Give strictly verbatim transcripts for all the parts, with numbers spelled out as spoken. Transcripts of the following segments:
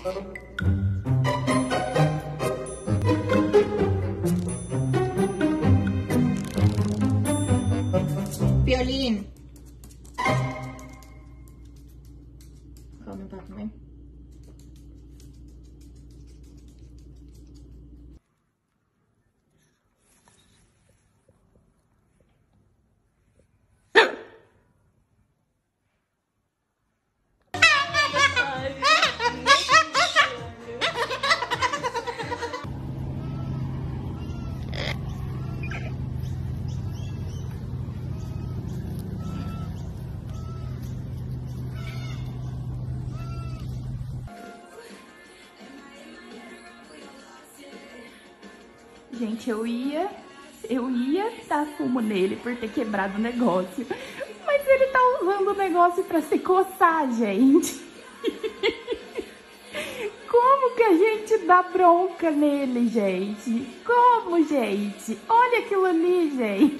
Piolín. Come pra comer. Gente, eu ia, eu ia dar fumo nele por ter quebrado o negócio. Mas ele tá usando o negócio pra se coçar, gente. Como que a gente dá bronca nele, gente? Como, gente? Olha aquilo ali, gente.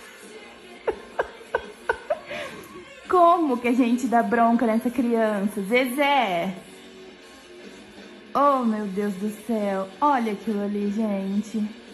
Como que a gente dá bronca nessa criança? Zezé! Oh, meu Deus do céu. Olha aquilo ali, gente.